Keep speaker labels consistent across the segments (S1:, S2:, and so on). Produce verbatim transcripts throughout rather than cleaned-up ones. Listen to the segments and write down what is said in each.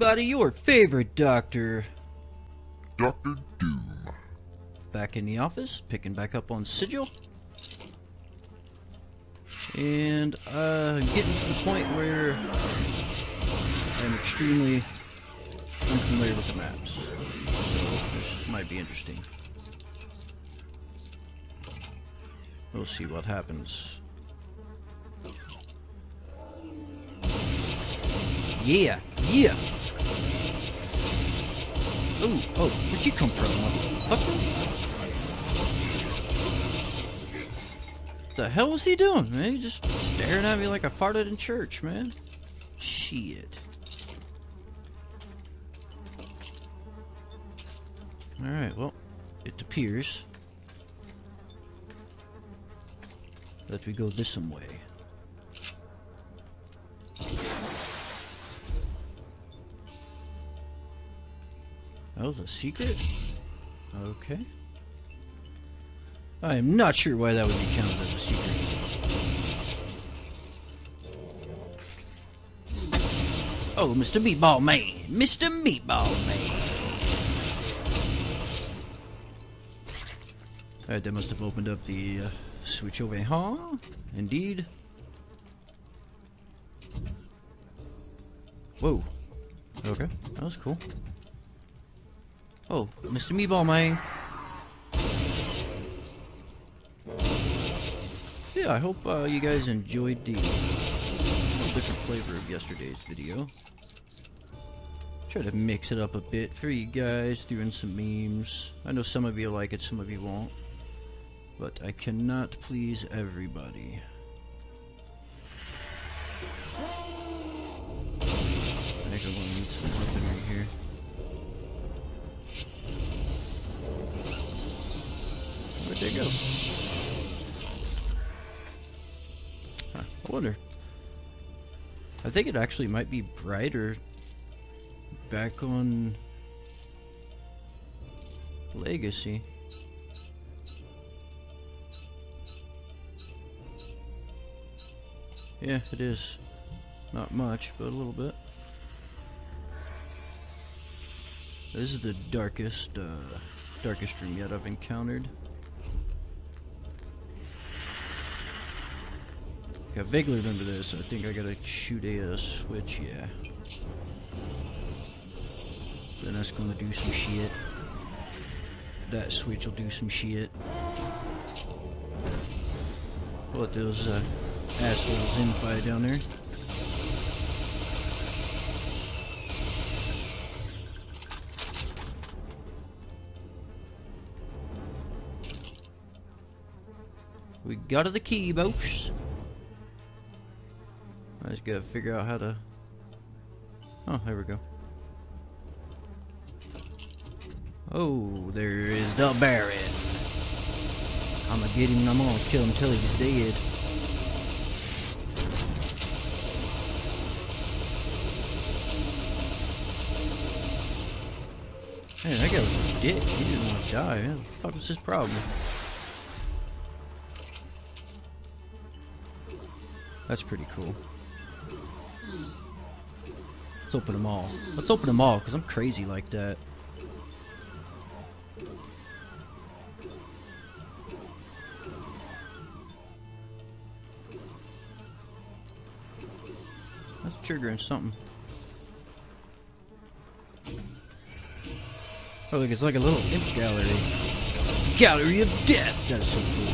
S1: everybody, your favorite doctor,
S2: Doctor Doom.
S1: back in the office, picking back up on Sigil. And uh, getting to the point where I'm extremely unfamiliar with the maps. So this might be interesting. We'll see what happens. Yeah, yeah. Oh, oh, where'd you come from, motherfucker? What the hell was he doing, man? He just staring at me like I farted in church, man. Shit. Alright, well, it appears that we go this some way. That was a secret? Okay. I am not sure why that would be counted as a secret. Oh, Mister Meatball Man! Mister Meatball Man! Alright, that must have opened up the uh, switch over, huh? Indeed. Whoa. Okay, that was cool. Oh, Mister Meatball Man. Yeah, I hope uh, you guys enjoyed the different flavor of yesterday's video. Try to mix it up a bit for you guys, doing some memes. I know some of you like it, some of you won't. But I cannot please everybody. I think I'm gonna need some weaponry here. Where'd they go? Huh, I wonder. I think it actually might be brighter back on Legacy. Yeah, it is. Not much, but a little bit. This is the darkest, uh, darkest room yet I've encountered. I vaguely remember this. I think I gotta shoot a uh, switch, yeah. Then that's gonna do some shit. That switch will do some shit. Let those uh, assholes infight down there. We got the key, boss. I just gotta figure out how to... Oh, there we go. Oh, there is the Baron. I'm gonna get him and I'm gonna kill him till he's dead. Man, that guy was a dick. He didn't want to die. What the fuck was his problem? That's pretty cool. Let's open them all. Let's open them all, because I'm crazy like that. That's triggering something. Oh, look, it's like a little imp gallery. Gallery of Death! That's so cool.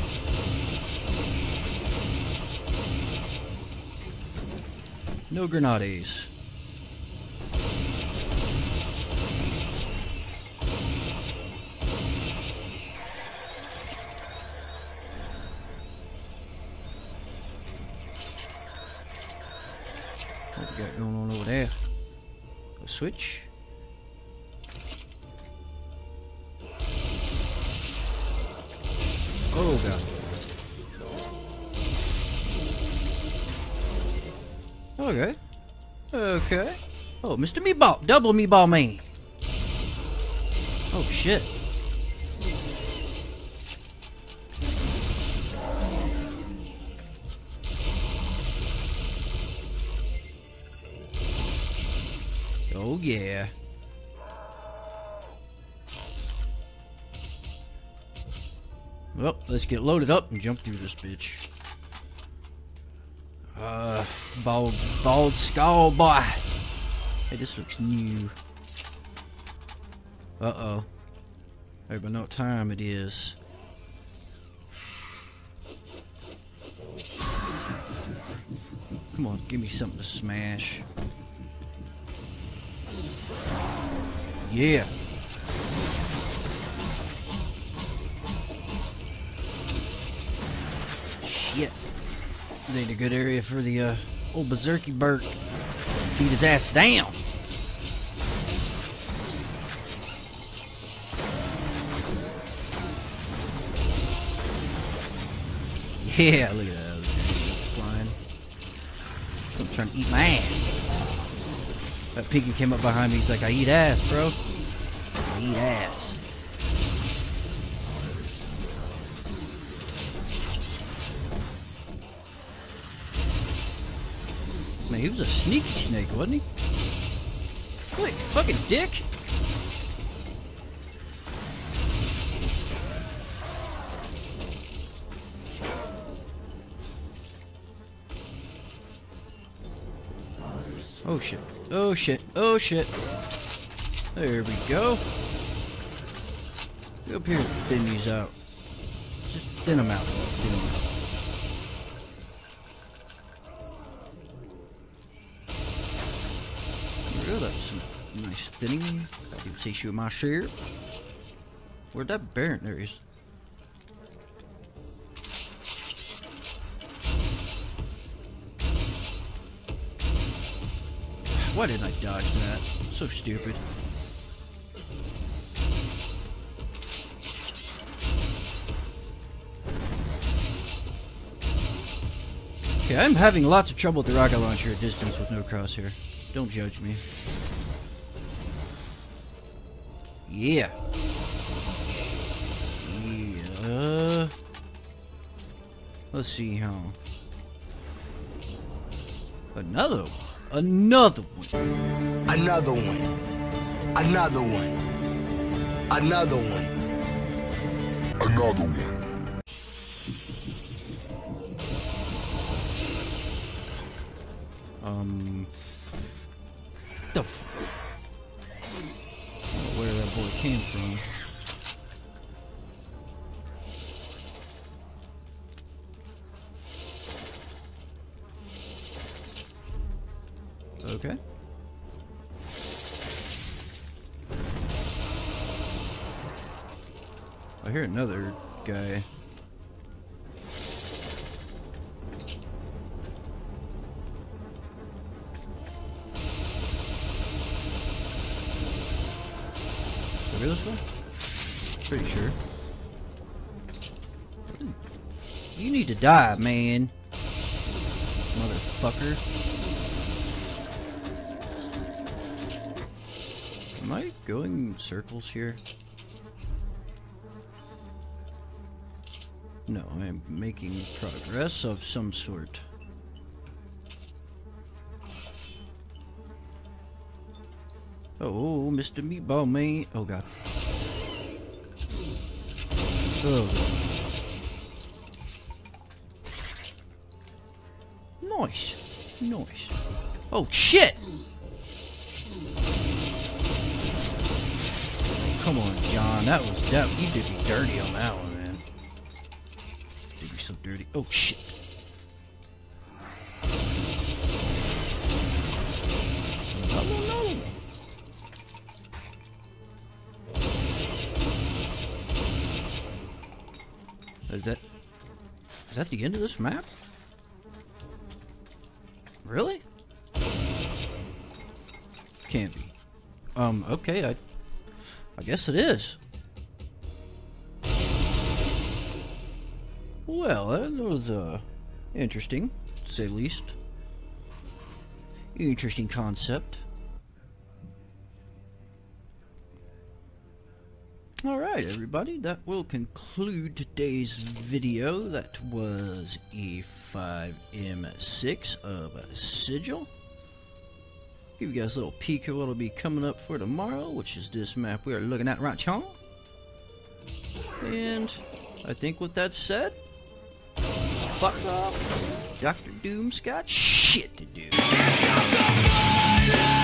S1: No grenades. What we got going on over there? A switch? Oh god. Okay. Okay. Oh, Mister Meatball. Double Meatball Man. Oh, shit. Oh, Yeah. Well, let's get loaded up and jump through this bitch. Uh, bald, bald skull boy. Hey, this looks new. Uh-oh. Everybody know what time it is. Come on, give me something to smash. Yeah. Shit. This ain't a good area for the uh, old berserky Bert. Beat his ass down. Yeah, look at that. Flying. Something's trying to eat my ass. That piggy came up behind me. He's like, I eat ass, bro. I eat ass. Man, he was a sneaky snake, wasn't he? Wait, fucking dick. Oh shit, oh shit, oh shit. There we go. Go up here and thin these out. Just thin them out. Thin them out. Well, that's some nice thinning. I didn't see you in my share. Where'd that Baron? There he is. Why didn't I dodge that? So stupid. Okay, I'm having lots of trouble with the rocket launcher at distance with no crosshair. Don't judge me. Yeah. Yeah. Let's see how. Another one. Another one.
S3: Another one. Another one. Another one.
S2: Another one.
S1: Um. The f I don't know where that boy came from. Okay. I hear another guy. Over this way? Pretty sure. You need to die, man. Motherfucker. Am I going in circles here? No, I am making progress of some sort. Oh, Mister Meatball Man. Oh, God. Oh. Nice. Nice. Oh, shit! Come on, John. That was that. You did me dirty on that one, man. Did me so dirty. Oh shit. No, no, no. Is that? Is that the end of this map? Really? Can't be. Um. Okay. I. I guess it is. Well, that was uh, interesting, to say the least. Interesting concept. Alright, everybody, that will conclude today's video. That was E five M six of Sigil. Give you guys a little peek of what'll be coming up for tomorrow, which is this map we are looking at right now. And I think with that said, fuck off. Doctor Doom's got shit to do.